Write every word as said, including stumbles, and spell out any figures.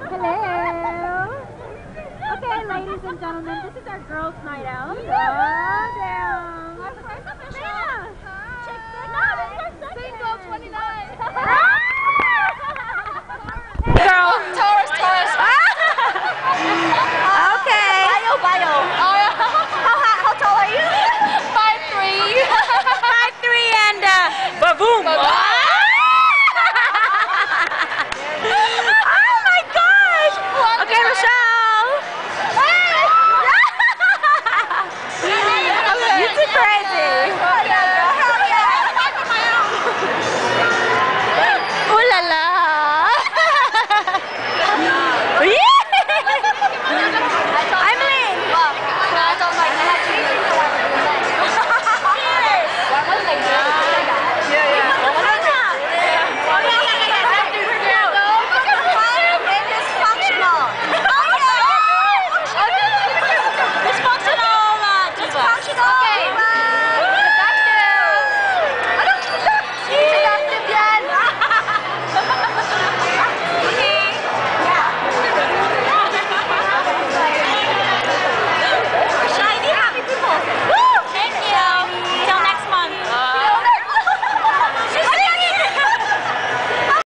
Hello. Okay, ladies and gentlemen, this is our girls' night out. Oh, damn. Our first official. Yeah. Chick No, this is our second. Single twenty-nine.